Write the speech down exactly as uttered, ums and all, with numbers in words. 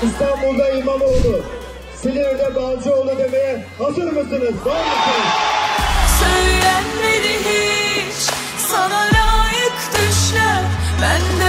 İstanbul'da İmamoğlu, Silivri'de Balcıoğlu demeye hazır mısınız? Var mısınız? Söylenmedi hiç sana layık düşler. Ben